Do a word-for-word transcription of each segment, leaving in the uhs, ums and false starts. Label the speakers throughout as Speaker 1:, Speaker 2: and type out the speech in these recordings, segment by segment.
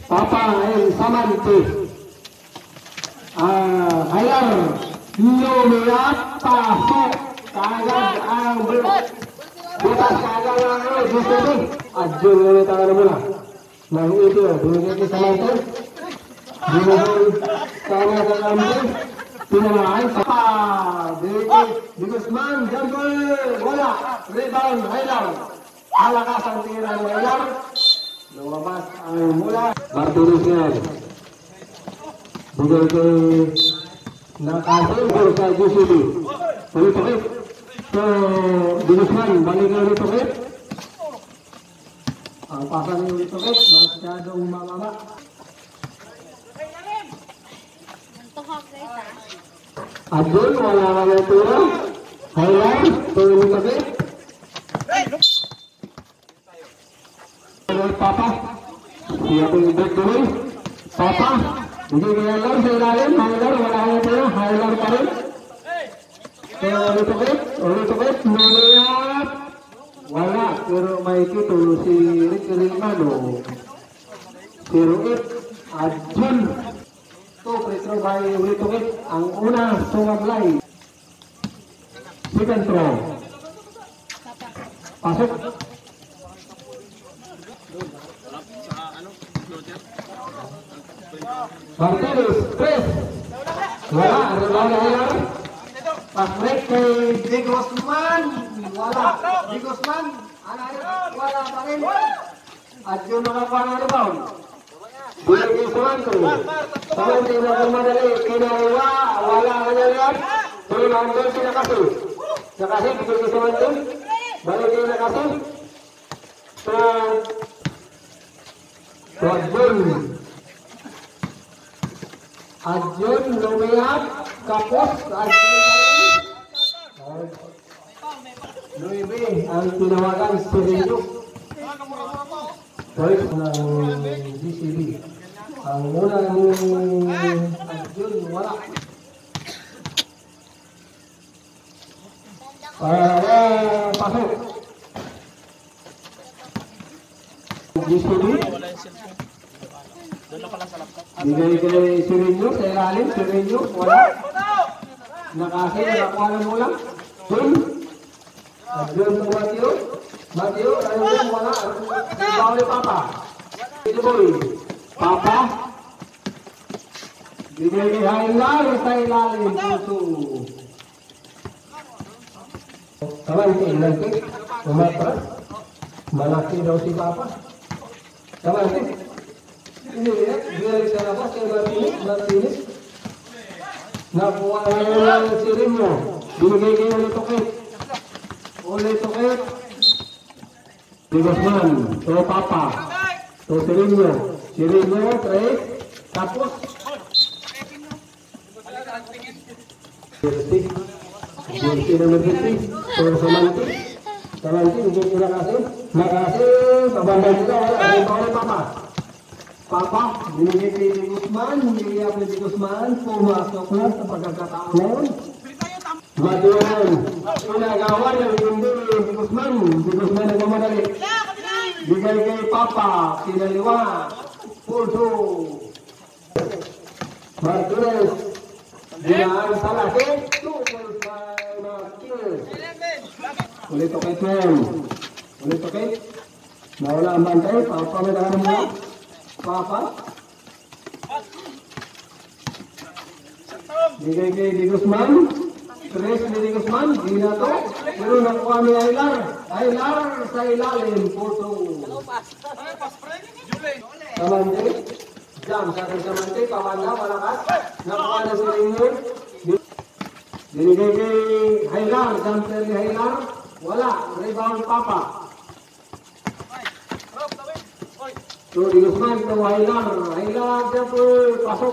Speaker 1: Papa and Samante. Ah, Hayar, lumiat, pasok, kagad ang butas kagad ang ano, gusto mo. Adjun ulit ang ano mula. Nang ito, binigay ko Samante. Binigay sana sa Samante. Pinamahan sa pa. Binigay, Bigusman, jumper, wala. Rebound, Hayar. Alakas ang tira ng Hayar. Lumabas ang mula. Martinez yan. Bigay kay nakasingol sa G C B. Ulit-ulit. So, Bigusman, balik na ulit-ulit. Ang pasa ni ulit-ulit, masyadong mamama. Adun, wala ka na tira. Highlight, ulit-ulit. Papa, siya po yung break dulu. Papa, hindi kaya lang sa ilalim, highlight, wala kaya tayo, highlight pa rin. Kaya ulit-ulit, ulit-ulit, nuliat. Wala, pero may titulo si Rick Rimano. Si Ruit, Adjun. Ito, Petro by ulit-ulit, ang una, sumablay. Second throw. Pasok. Martinez, tres. Wala, rebound Hayar. Pas-break kay Bigusman. Wala, Bigusman. Wala pa rin. At yun nakakuha ng rebound. Binigay Samante. Samante na kumadali. Kinahiwa. Wala ka na yan. Tuloy doon si Nakasi. Nakasi, binigay Samante. Balik kay Nakasi. So, Adjun. Adjun, lumiat, kapos, Adjun. Luibe, ang tinawagan si Rinyo. Point ng G C B. Ang muna ni Adjun, wala. Para pasok. G C B. Bigay kay Sirinyo sa ilalim, Sirinyo, wala. Nakasi, nakakuha na mula. Dun. Adjun sa Mateo. Mateo, ayun wala. Ibaw ni Papa. Ito boy. Papa. Bigay kay Hayar sa ilalim. Puso. Samante, lagi. Umatras. Malaki daw si Papa. Samante. Ini ya, dia sa labas kay Martinez, Martinez. Nakuha na yung sirin mo. Binigay kayo ulit-ukit. Ulit-ukit. Bigusman, to Papa. To sirin mo. Sirin mo, tres. Tapos. Jersey. Jersey number fifty. To Samante. Samante, hindi ko nakasih. Nakasih, pabandang kita. Ada oleh Papa. Papa, binigay kay Bigusman, hindi kay Bigusman, pumasok na sa pagkakataon. Matuan, pinagawa ng hindi Bigusman, Bigusman na mamadali. Bigay kay Papa, sinaliwa, puso. Martinez, dinaan sa laki, tukol sa Martinez. Ulit okay Tom, ulit okay. Nawala ang bantay, Papa may tangan mo. Papa. Bigay kay Bigusman. Tres ni Bigusman. Di na to. Pero nakuha ni Hayar. Hayar sa ilalim. Puto. Samante. Jam sa akin Samante. Pamanda. Malakas. Nakuha na si Rinyon. Binigay kay Hayar. Jumper ni Hayar. Wala. Rebound Papa. So, Bigusman, ito Hayar. Hayar, siya po, pasok.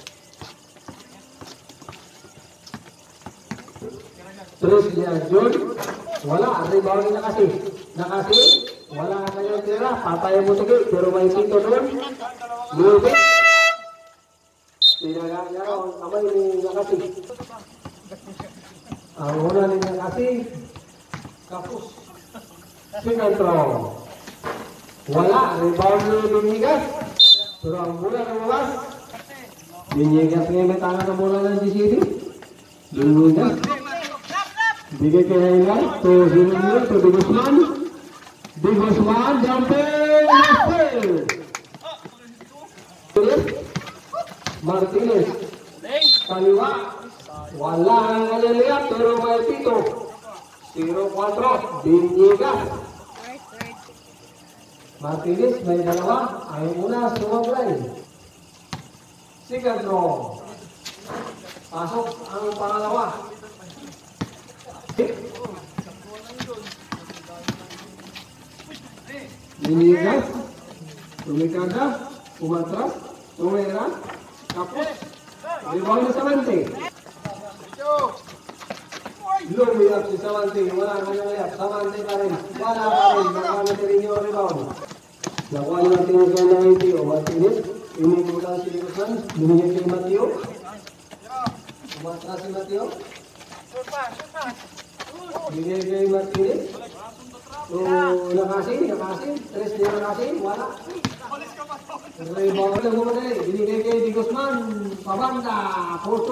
Speaker 1: Terus dia Adjun. Wala, rebound ni Nakasi. Nakasi, wala kayong tira. Patay mo sige, pero may pinto doon. Lupit. Tinaga niya ang kamay ni Nakasi. Ang una ni Nakasi, kapos. Sinatro. Wala, rebound ni Dominguez. Pero ang bola lumabas. Binigyan ngayon may tangan ng bola ng G C D. Binigyan. Bigay kay Haylar. To Junior, to Di Guzman. Di Guzman, jumping. Martinez. Martinez. Kaliwa. Wala ang naliliyak, pero may pito. zero four. Binigyan. Martinez may dalawa. Ay una, sumablay. Second draw. Pasok ang pangalawa. Binigay. Tumikada. Umatras. Tumera. Tapos. Rebound na Samante. Lumiyak si Samante. Wala ka nang liyak. Samante pa rin. Wala pa rin. Baka natin rin yung rebound. Nakuha natin yung kanya ng Mateo. Martinez. Inikulang si Guzman. Binigay kay Mateo. Umatras si Mateo. Binigay kay Martinez. So, nakasin, nakasin. Tres niya nakasin. Wala. Rebound lang mo na eh. Binigay kay Di Guzman. Pabanda. Puso.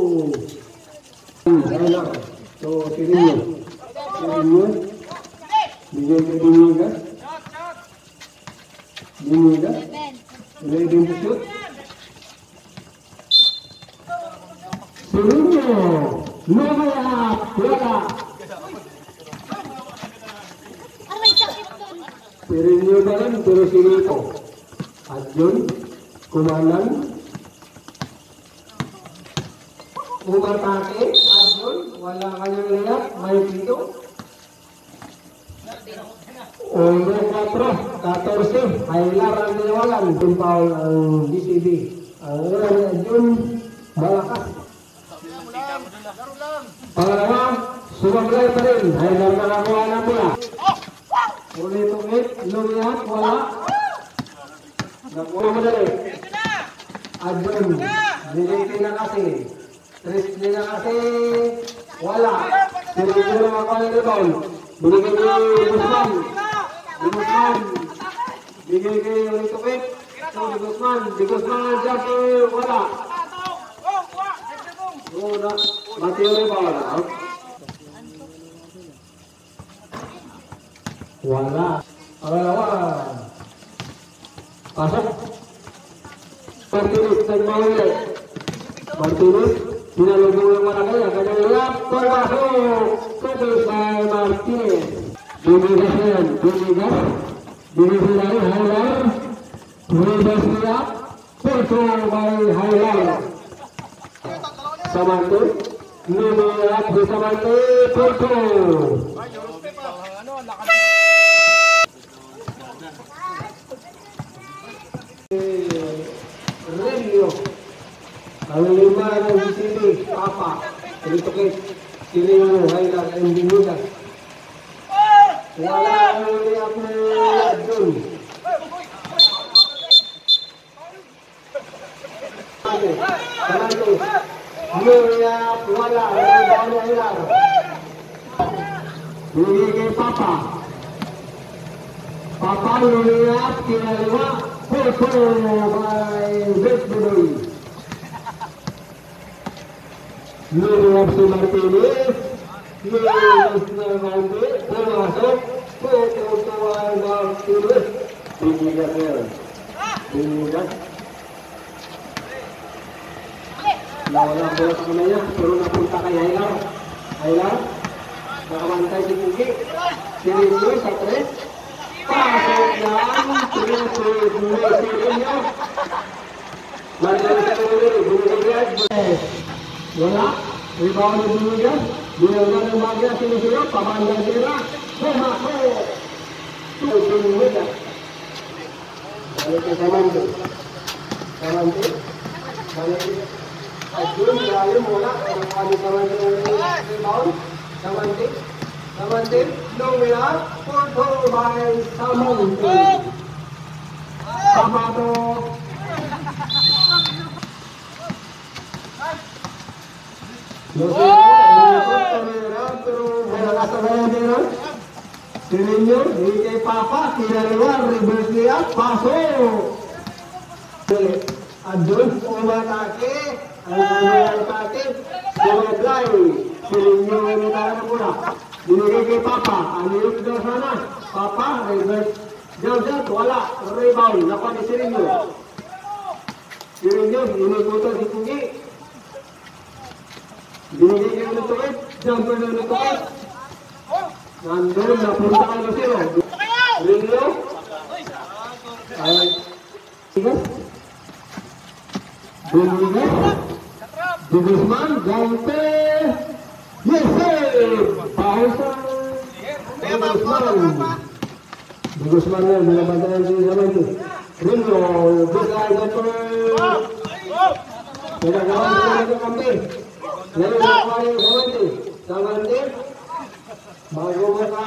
Speaker 1: Ayun. So, Tirinyo. Tirinyo. Binigay kay Dinigas. Dinigas. Ready to shoot. Tirinyo. Lumayap. Wala. Tirinyo na rin. Pero sinito. Adyon. Kumanan. Umatake. Adyon. Wala kanyang liyak. May pito. Uno cuatro. Catorce. Haylar ang nilawalan. Tumpaw ang D C B. Ang ulan ni Adyon. Malakas. Pangalawa. Sumablay pa rin. Haylar nakakuha na mula. Ulit-ulit. Lumiyak. Wala. Nakuha mo dali. Adyon. Binigay na kasi. Tres na kasi. Wala. Binigay na ako ng rebound. Binigay kay Guzman. Di Guzman. Binigay kay ulit-ulit. So, Di Guzman. Di Guzman. Jumper. Wala. Una. Mateo rebound. Wala. Pangalawa. Pasok. Martinez nagmawili. Martinez sinalubong ng Maragay. Ang kanyang lap. Pagpasok. Pagpasok by Martinez. Binigas yan. Binigas. Binigas na rin. Haylar. Binigas niya. Pagpasok by Haylar. Samante. Lumiyak si Samante. Pagpasok. Relio. Ang lima ng D C B, Papa, Ulit-ulit, Tirinyo, Haylar, and Dinigas. Wala ang liyak na Adyon. Samante, liyak, wala, ang liyak na Haylar. Binigay kay Papa. Papa, liyak, kinaliwa. Puso by Betbudoy. Lumiyak si Martinez. Lumiyak na Mande. Pumasok. Pututuan Martinez. Binigas yan. Binigas. Nawala ang bola sa kamay niya. Pero napunta kay Haylar. Haylar. Nakamantay si Pugi. Tirinyo sa tres. Pasok lang, sinusunod mo si Tirinyo. Martinez sa kamay, Binigas. Wala, rebound ni Binigas. Binigas ng Magya, sinusunod, pabanda sila. Pumasok. Binigas. Balik kay Samante. Samante. Balik. Adyon, lalim, wala. Ano Samante ng rebound? Samante. Samante, lumiyak, purple by Samante. Samato. Lumiyak, pero malakas na bayan nila. Tirinyo, hindi kay Papa, kinaliwa, reverse niya, pasok. Adun umatake, ang umatake, sumablay, silinyo yung itarang na muna. Binigay kay Papa, aniyot daw sana. Papa, reverse. Diyan, diyan, wala. Rebound, nakuha ni Silinyo. Silinyo, inikutan si Pugi. Binigay kay Lutuit, jumper na Lutuit. Nandun, napunta ka na sila. Silinyo. Ay, tigas. Binigay. Di Guzman, Gante. Yes, sir! Pausan. Di Guzman. Di Guzman na, binabantayan siya naman ito. Ringo, Bukay, Gante. Pinagawan ko na ito kami. Ngayon na pa rin, Gante. Sa Gante, bago mo ka.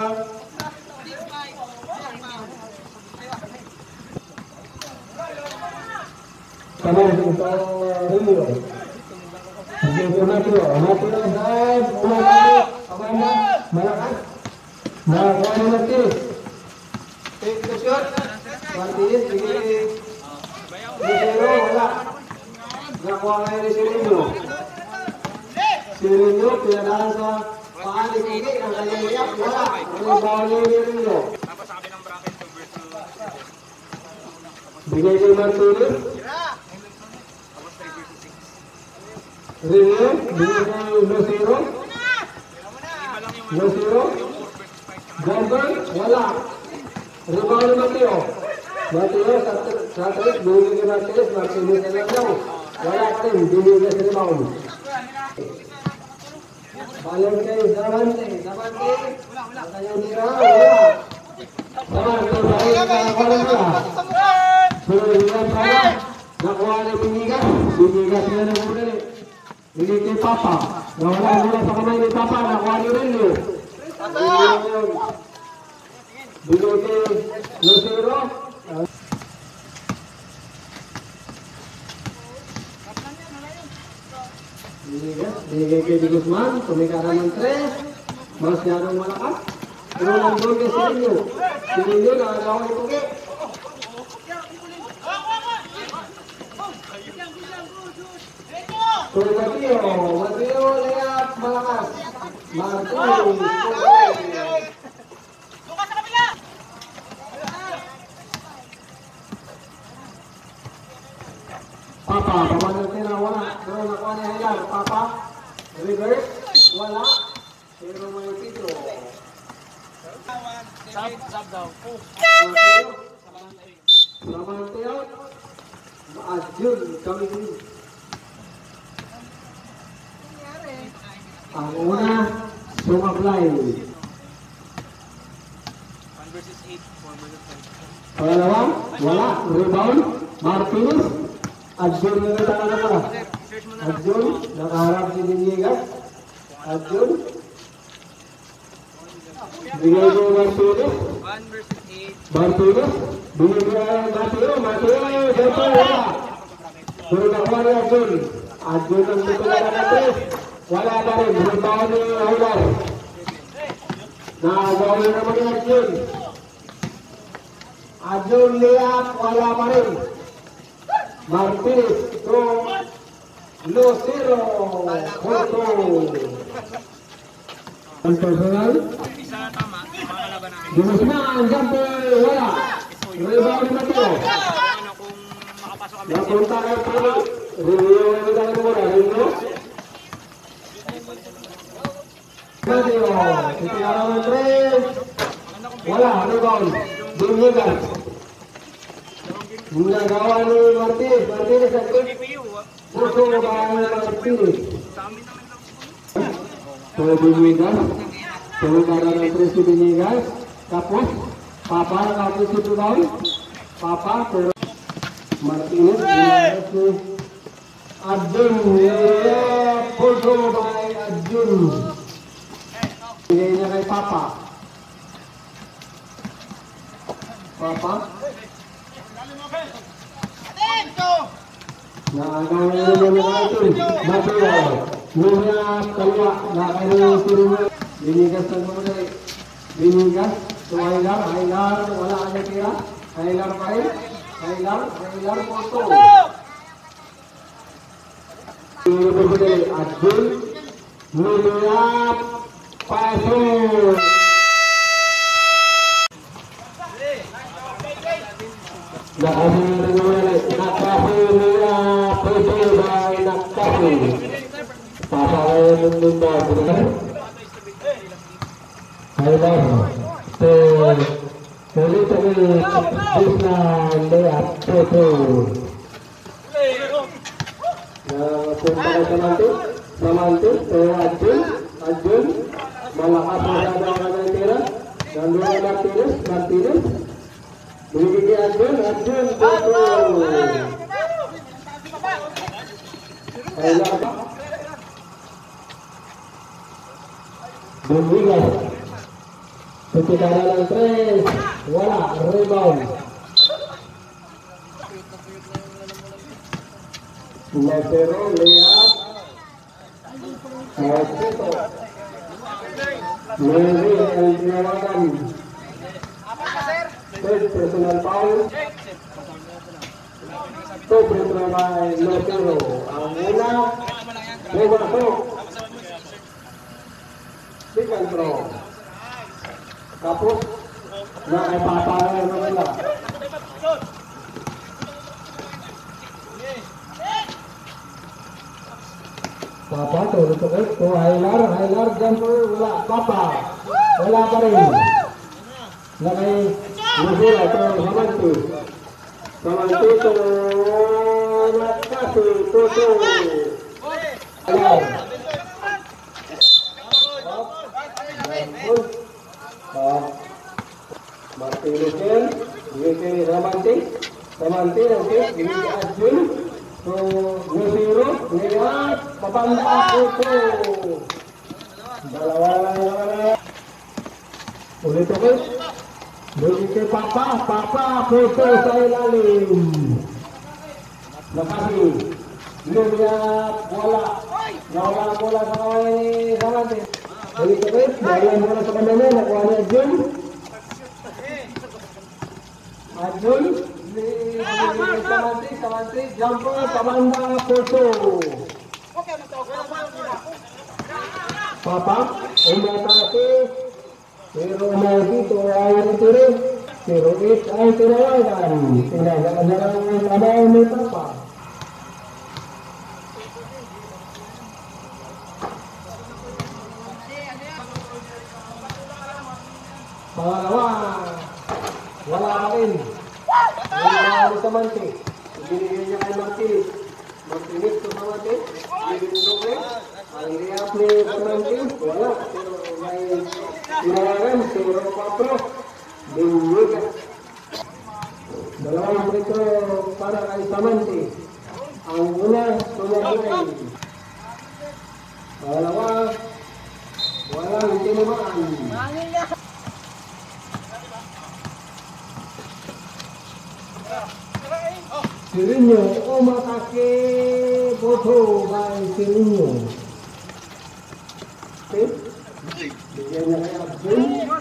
Speaker 1: Sama kita Ringo. Oke, Mateo, Mateo dan Umar, apa anda? Malakas, nah, kau nanti, take the shot, Martinez, begini, Lucero, wala, nggak kau lagi Silinyo, Silinyo, pinadahan sa paan ni Kiki, ang kanya liyak, wala, ang bawal ni Silinyo, bigay kay Martinez. Ringo, binigay Lucero, Lucero, Gambel, wala. Rebound ni Mateo, Mateo sa trip, binigay kay Martinez, Martinez na lang daw. Wala pa rin, binigay sa rebound. Balik kay Davante, Davante, ang kanyang tira, wala. Davante, balik kay Davante. Sunod lang pala, nakuha na Binigas, Binigas na ng muli. Bigay kay Papa. Nawala mula sa kamay ni Papa. Nakuha ni Renyo. Bigay kay Lucero. Bigay kay Di Guzman. Tumikara ng tres. Masyadong malakas. Pero lang doon kay Silinyo. Silinyo nakagawa ni Pugi. Tuloy Mateo, Mateo layap malakas. Martinez,
Speaker 2: Lukas sa kabila.
Speaker 1: Papa, pamanang tira, wala. Pero nakuha ni Hilar, Papa, reverse, wala. Pero may Pedro.
Speaker 2: Sab, sab daw.
Speaker 1: Mateo, Mateo, Adjun, kami din. Ang una, sumablay.
Speaker 2: one versus eight, four versus ten.
Speaker 1: Pangalawa, wala. Rebound, Martinez. Adjun na natangan na pala. Adjun, nakaharap si Binigas. Adjun. Bigay ko Martinez.
Speaker 2: one versus eight.
Speaker 1: Martinez. Binigay Mateo. Mateo, dito wala. Pero nakuha ni Adjun. Adjun ang tutulan na Martinez. Wala pa rin, rebound ni Hilar. Nakagawa na naman ni Adjun. Adjun liyak, wala pa rin. Martinez to Lucero. Porto. Ang personal.
Speaker 2: Isa tama, makalaban namin.
Speaker 1: Di Guzman, jumper, wala. Rebound ni Mateo.
Speaker 2: Ano kung makapasok kami.
Speaker 1: Napunta kay Pili. Review na tayo muna. Review. Mateo, itinaraw ng tres. Wala, rebound. Binigas. Nagawa ni Martinez. Martinez ang quick. Puso ba ang Martinez? So, Binigas. So, nagawa ng tres si Binigas. Tapos, Papa nakapit si rebound. Papa, pero Martinez. Binigas ni Adjun. Puso by Adjun. Bigay niya kay Papa. Papa. Nakagawa na naman ng atin. Mateo. Muna kalwa. Nakagawa na siya. Binigas ng mga rin. Binigas. So, Hilar. Hilar. Wala ka na tira. Hilar pa rin. Kailan, kailan po ito. Ibigay Adjun, Miliap, pasok. Nakasi nila pwede ba nakasi pasahin nila Kailan so Kali kami Disna Lihat Pwede na punta ka Samanti Samanti Kaya Adjun Adjun malakas masyado ang kanyang tira Nandun Martinez Martinez Bibigyan Adjun, Adjun, Adjun. Kailan pa? Bumbigas. Pagkikala ng tres. Wala, rebound. Nasero, lihat. Nasito. Mary, ang tinawagan. Third personal foul. Two personal by Lotero. Ang una, Bebasok. Second throw. Tapos, naipapaya na nila. Papa, tulog ko kayo. So, Hilar, Hilar, jumper, wala. Papa, wala pa rin. Nakay, Nusira, ito, Samanti. Samanti, ito, Nakasi, Toto. Ayan. Martinez yan. Bigay kay Samanti. Samanti, okay. Bigay kay Adjun. So, Nusiro, Lihat, Papanda, Toto. Dalawa lang naman. Ulit ako. Bagi ke Papa, Papa foto sa ilalim. Nakasi. Lihat bola. Nawala bola sa kaway ni Samanti. Bagi ke Bayan bola sa kanila. Nakuha ni Adjun. Adjun. Samanti, Samanti. Jumper, Pamanda, foto. Papa, umatake. Pero na dito ay natiri. Pero it ay tinawagan. Tinawagan na lang ang abaw ni Papa. Pangalawa. Wala ka rin. Wala ni Samanti. Binigyan niya kay Martinez. Martinez to Samanti. Binigyan niya ang liap ni Samanti. Wala. Pero may tinawagan. Pero Papa. Binigyan. Dalawang metro para kay Samanti. Ang una, tumagay. Pangalawa. Walang tinamaan. Sirinyo, umatake boto by Sirinyo. Okay? Bigyan niya kay Adjun.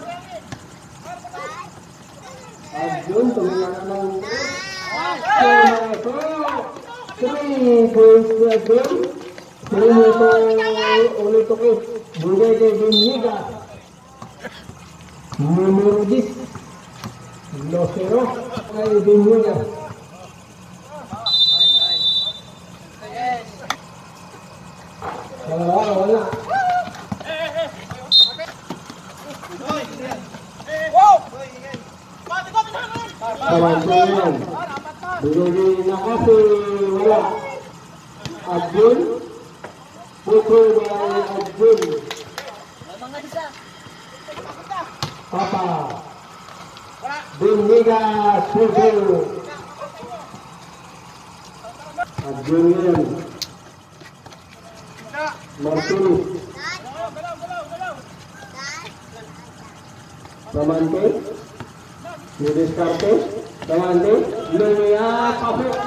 Speaker 1: Adjun, tumingin na ng three points to Adjun. Sirinyo ito ulit okay. Bugay kay Binyiga. Numero ten. Losero kay Binyiga. Wala, wala. Kawantuan. Bigay na kasi wala. Adjun. Puto by Adjun. Papa. Binyiga Puto. Adjun yan. Martinez. Samanti. Didiskarte. Samanti. Lihat pasok.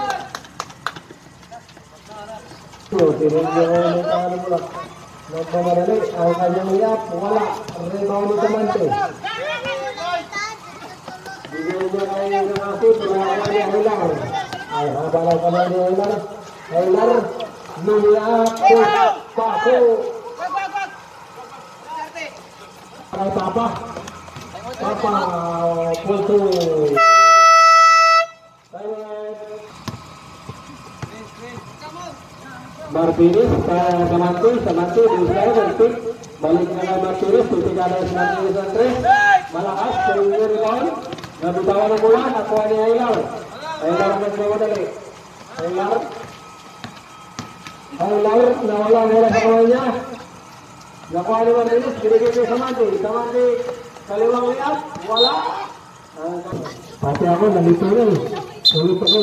Speaker 1: So, tinigyan ko ng tangan mo lang. Nagpamadali. Ang kanyang lihat. Wala. Rebound ni Samanti. Bigyan niya kay Nakasi, pinahawa niya Hilar. Ay, habang ang kamay ni Hilar. Hilar, lumiyak, pako. Kay Papa. Papa, punto. Martinez, Samanti, Samanti, Israel, Bertik. Balik na kay Martinez, tutikada si Martinez ang tres. Malakas, sering rebound. Nabitawan ang bola, nakuha ni Hilar. Hilar ang nagmamadali. Hilar. Hilar, nawala ang bola sa kamay niya. Nakuha ni Martinez, binigay kay Samanti. Samanti, kaliwang liap, wala. Pati ako, nalito na eh. Ulito ko.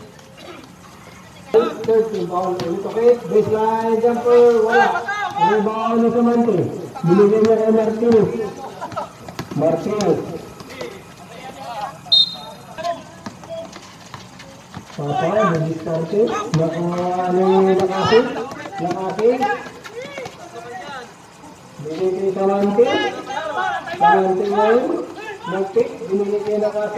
Speaker 1: thirteen foul, ulito ko. Baseline jumper, wala. Rebound ni Samanti. Binigay niya kay Martinez. Martinez. Papa, nag-starte. Nakuha ni Nakasi. Nakasi. Binigay kay Samanti. Samanti ngayon. Nag-pick. Binigay kay Nakasi.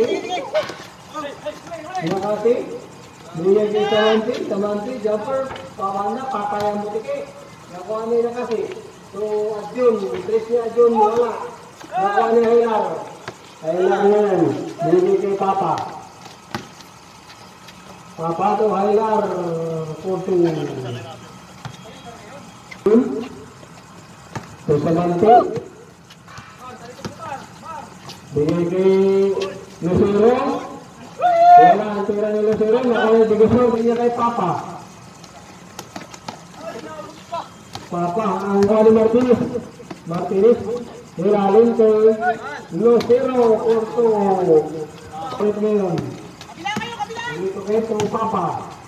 Speaker 1: Nakasi. Binigay kay Samanti. Samanti, jumper. Pawana, papayang butike. Nakuha ni Nakasi. So, Adjun. Tres ni Adjun. Wala. Nakuha ni Hilar. Hilar ngayon. Binigay kay Papa. Papa to Hilar. Forty. So, Samanti. Binigay kay Lucero. Wala ang tira ni Lucero. Nakuha ni Digosor. Binigay kay Papa. Papa, ang kuha ni Martinez. Martinez. Hilalin kay Lucero. Orto. Pwede ngayon. Dito kayo to Papa.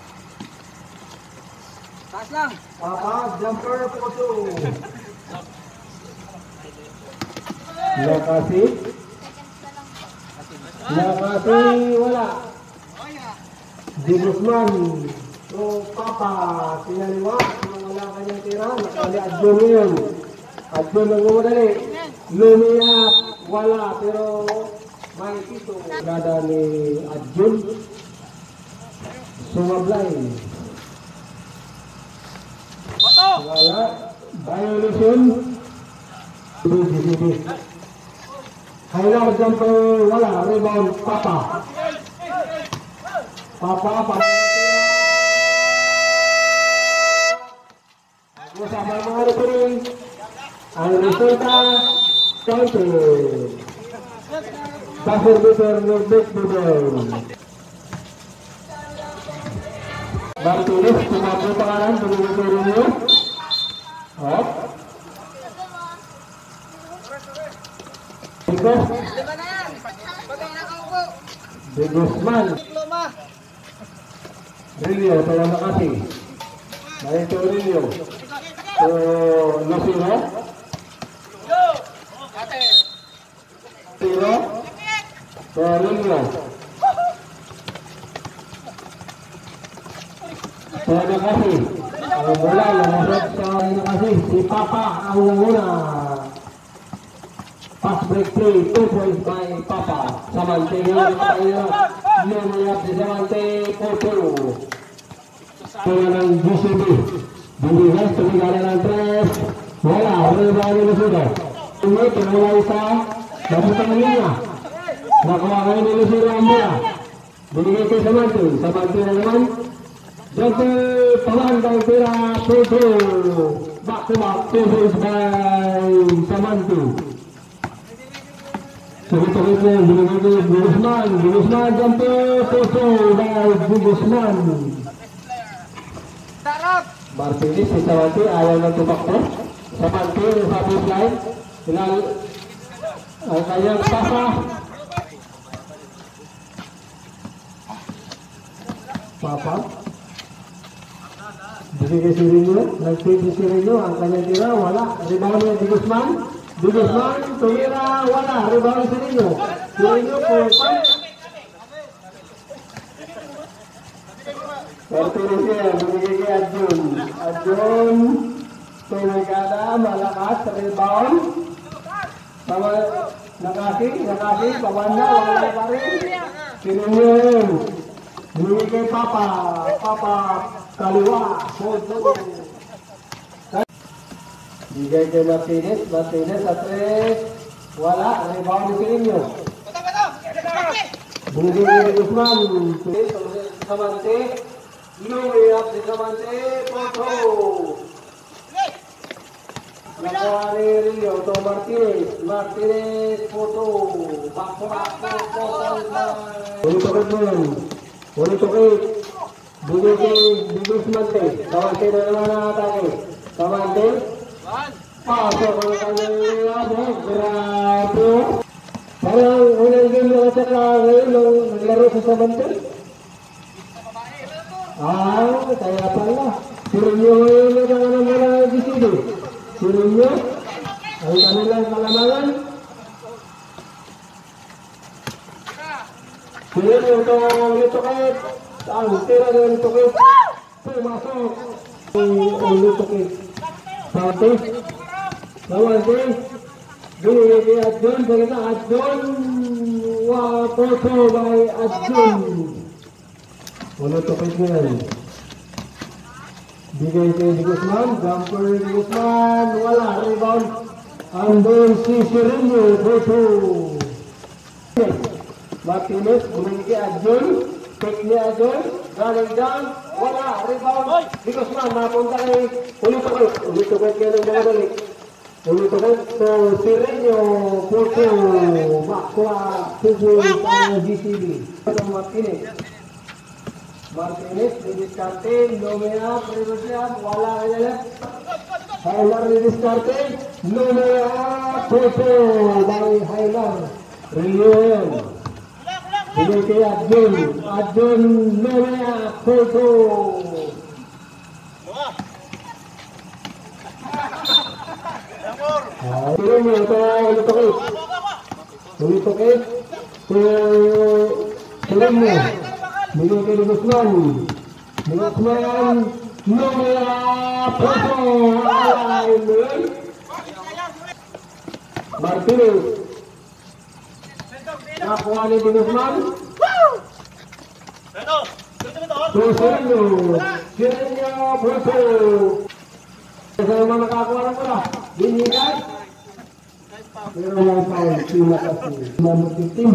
Speaker 2: Taas lang.
Speaker 1: Papa, jumper photo. Nakasi. Nakasi, wala. Di Guzman. So, Papa, sinaliwa. Wala kanyang tira. Nakali Adjun ngayon. Adjun ang gumadali. Lumiyak, wala. Pero, may pito. Nada ni Adjun. Sumablay. Wala. Violation. B G C B. Hilar jumper. Wala. Rebound. Papa. Papa. Papa. Bersama mga referee. Ang resulta. Counted. Buzzer beater. Norbert Bubel. Martinez, tumakbo pangalan, binigay niyo. Hop. Digos. De Guzman. Rilio, tayo Nakasi. Marito Rilio. So, Lucero. Tiro. So, Rilio. So, Nakasi. Ang bola, lumusot sa Nakasi. Si Papa ang nanguna. Pass break play, two points by Papa. Samanti ngayon tayo. Lumayap si Samanti, four two. Kaya ng G C B. Binigay, tumigala ng tres. Wala, rebound ni Lucero. Tumay, tumula isa. Naputang niya. Nakuha kayo ni Lucero ang bola. Binigay kay Samanti. Samanti na naman. Jumper, pamandang tira, two two. Back to back, two points by Samanti. Sakit-sakit niya, binigay kay Guzman. Guzman, jumper, two two by Guzman. Martinez, si Samanti, ayaw ng tumakbo. Samanti, sa baseline. Hilal, ang kanyang pasa. Papa. Binigay si Rinyo, nag-feed si Rinyo, ang kanyang tira, wala. Rebound niya, Di Guzman. Di Guzman, tumira, wala. Rebound si Rinyo. Si Rinyo, four five. Martinez yan, binigay kay Adjun. Adjun, tumigada, malakas, rebound. Sama, Nakasi, Nakasi, pamanda, wala pa rin. Sino yun? Binigay kay Papa. Papa, kaliwa. Hold, hold. Bigay kay Martinez. Martinez sa tres. Wala. Rebound ni Sirinyo. Binigay kay Guzman. Samante. Lumayap si Samante. Poto. Nakuha ni Rio. Ito Martinez. Martinez. Poto. Bako, bako. Poto. Ulit ukit mo yun. Ulit ukit. Bigay kay Samante. Samante na naman ang atake. Samante. Pasok ang kanyang labo. Grabe. Parang unang game na sa ngayon nung naglaro sa Samante. Ah, kaya pala. Sirinyo ngayon na mga mga G C D. Sirinyo. Ang kanilang kalamangan. Sirinyo ito ulit ukit. Ang tira na ulit ukit. Pumasok. Ulit ukit. Sante. Sawante. Binigay kay Adjon. Bagay na Adjon. Wapoto by Adjon. Ulit ukit ngayon. Bigay kay Di Guzman. Jumper Di Guzman. Wala. Rebound. Andun si Sirinyo. Boto. Martinez. Binigay kay Adjon. Take ni Adjon. Galing down. Wala. Rebound. Di Guzman. Napunta kay ulit ukit. Ulit ukit ngayon ang mga balik. Ulit ukit. So, Sirinyo. Boto. Bakwa. Tugoy. G C B. Martinez. Martinez, didiskarte, Lumea, Primusian, wala kaya Hylar didiskarte, Lumea, Poto, by Hylar, Rio yun. Bigay kay Adjon, Adjon, Lumea, Poto. Tiro mo, ito ulit ukit. Ulit ukit. Tiro mo. Bigay kay Di Guzman. Di Guzman. Lumea. Poto. Alain. Martinez. Nakuha ni Di Guzman. So, Sirinyo. Sirinyo. Poto. Sa mga nakakuha ng pula. Binigay. Pero yung foul. Sima kasi. Mamutitim.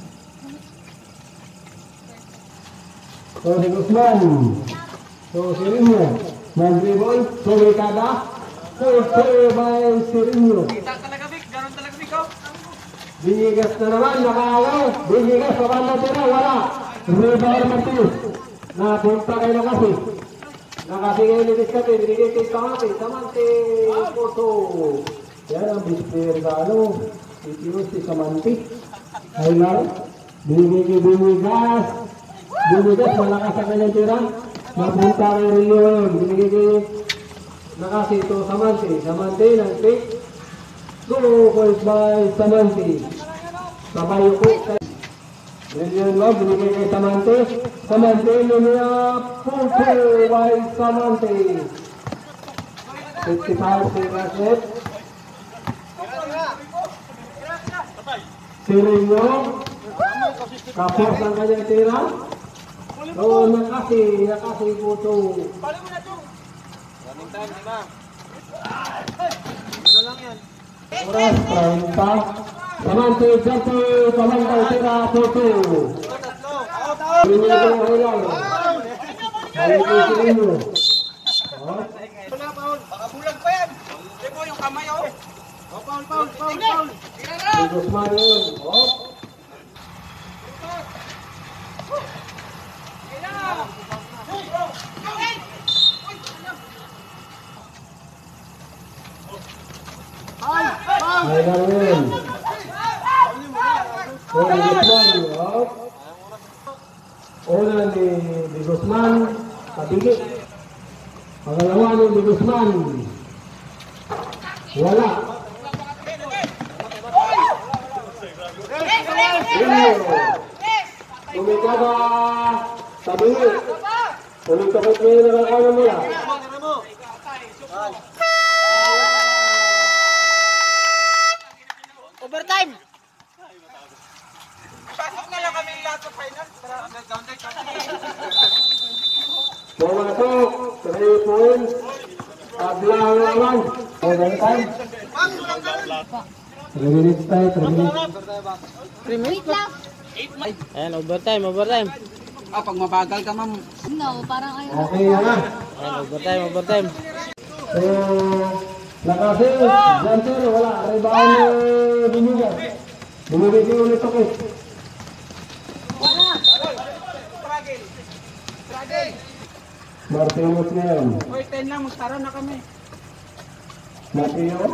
Speaker 1: So, Di Guzman. So, Sirinyo. Mag-dribble. So, Ricada. So, by Sirinyo.
Speaker 2: Kita talaga, Vic. Ganon talaga, Vic.
Speaker 1: Binigas na naman. Nakalaw. Binigas. Kapan na tira. Wala. Rebound Martinez. Napunta kayo na kasi. Nakasingay ni Discate. Binigay kay Samante. Samante. Poto. Yan ang bisper gano. Itinos si Samante. Hylar. Binigay kay Binigas. Binigas, malakas sa kanyang tira. Napunta kay Rio. Binigay kay nakasi ito Samante. Samante ng pick. Go first by Samante. Sabay ko kay Rio Love. Binigay kay Samante. Samante Lumea. Poto by Samante. fifty-five si Rashet. Sirinyo. Kapos ang kanyang tira. Oo, nakasi, nakasi Poto.
Speaker 2: Running time, di ba? Ano lang yan?
Speaker 1: Oras, treinta. Samante, Jante, Samante, tira, Poto. Sirinyo ko hilang. Balik ko Sirinyo.
Speaker 2: Wala, Paul. Baka bulag pa yan. Hindi po, yung kamay, oh. Oh, Paul, Paul, Paul, Paul. Tira na!
Speaker 1: Di Guzman yun. Oh. Ay lang yun. So, Di Guzman. Oh. Una ni Di Guzman. Kabili. Pangalawa ni Di Guzman. Wala. Kumikada. Kabili. Ulit kapit ngayon na kakana mula.
Speaker 2: Overtime! Pasok na lang kami lahat sa final.
Speaker 1: Pumasok, three points. Ablang lawan. Overtime. three minutes tayo, three minutes.
Speaker 3: Wait lang.
Speaker 4: Ayan, overtime, overtime.
Speaker 2: Ah, pag mabagal ka, ma'am.
Speaker 3: No, parang ayaw.
Speaker 1: Okay na nga.
Speaker 4: Ayan, overtime, overtime.
Speaker 1: So, nakasing, dyan sir, wala. Rebound na binugan. Bumibigay ulit ako. Martinez ngayon.
Speaker 2: Oy, ten lang, magtara na kami.
Speaker 1: Martinez.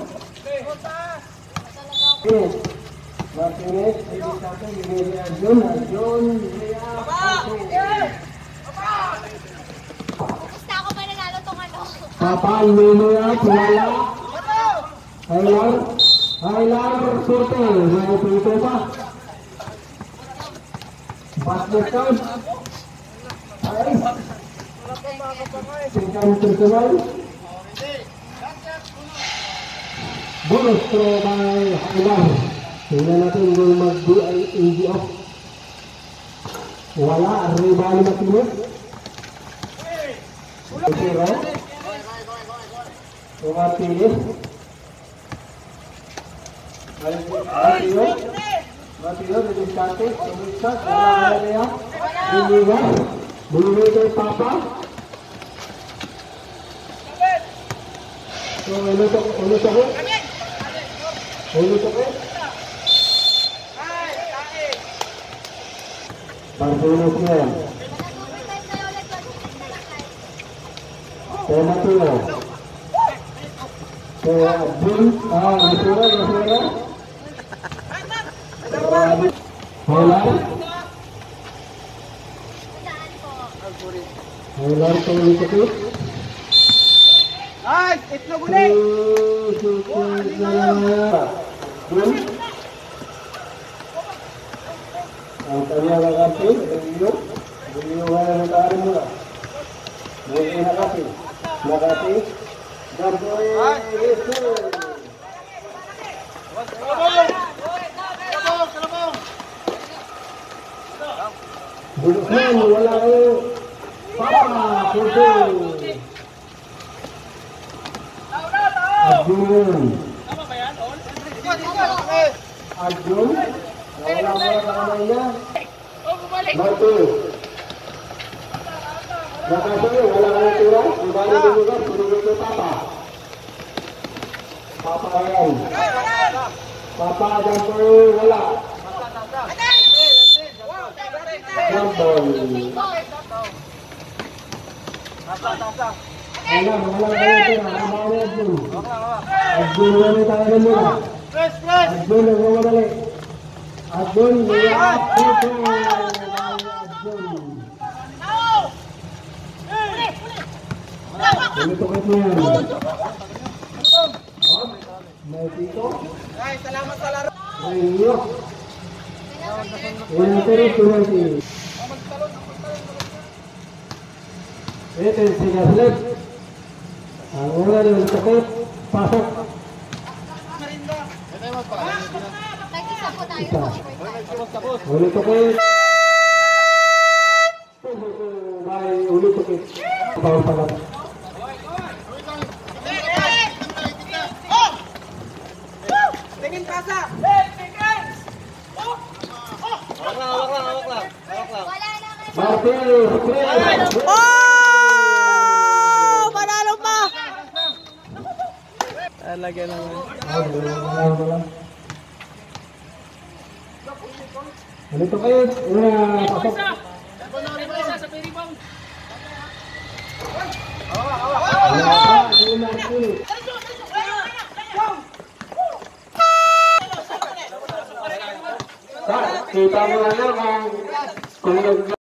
Speaker 1: Yes. Martinez, hindi sa akin, hindi si Arjun. Arjun, Lea.
Speaker 3: Basta ako may nanalo tong ano.
Speaker 1: Kapal, Minoya, Tulala. Hilar. Hilar, Surte. May pito pa. Basket count. Ayos. Tingkan personal. Bonus throw by Hilar. Tingnan natin yung mag-D I A G off. Wala, rebound na Martinez. Zero. Martinez. Martinez. Martinez, didiskarte. Umiksak. Wala na niya. Binigan. Binigan kay Papa. So, ulit ako. Ulit ako. Ulit ako. Martinez yan. Kaya Mateo. Kaya Abdul. Ah, Nasura, Nasura. Hilar. Hilar ko ulit ako.
Speaker 2: Ay, itlog ulit.
Speaker 1: Ang kanya ng kasi, Rio, Rio nga ng taari mo na. Buhay na kasi. Nakasi, Gaboy, Rizzo. Bulusan, wala kayo. Papa, puso. Arjun. Arjun. Wala mo na kamay niya. Martin. Nakasaya, wala ka ng tira. Ibalik yung lugar, sunugin ko Papa. Papa yan. Papa, dyan po wala. Jambol. Wala, wala ka ng tira. Kamay na Arjun. Arjun, wala tayo na muna. Arjun, nagmamadali. Arjun, wala. Arjun. Ulit-ulit mo yan. May pito.
Speaker 2: Ay, salamat sa laro.
Speaker 1: May iyo. Ilan pero tuwagi. Ito yung sigaslip. Ang una yung takot. Pasok.
Speaker 3: Nag-isa po tayo.
Speaker 1: Ulit-ulit. May ulit-ulit. Bawal pala.
Speaker 2: Tingin kasa.
Speaker 4: Hawak lang, hawak lang, hawak lang. Hawak lang.
Speaker 3: Wala na kayo.
Speaker 1: Martin,
Speaker 4: Oh! Panalo pa! Talaga naman.
Speaker 1: Ulit-ulit. Una, pasok. Kita mo na lang kung kung nag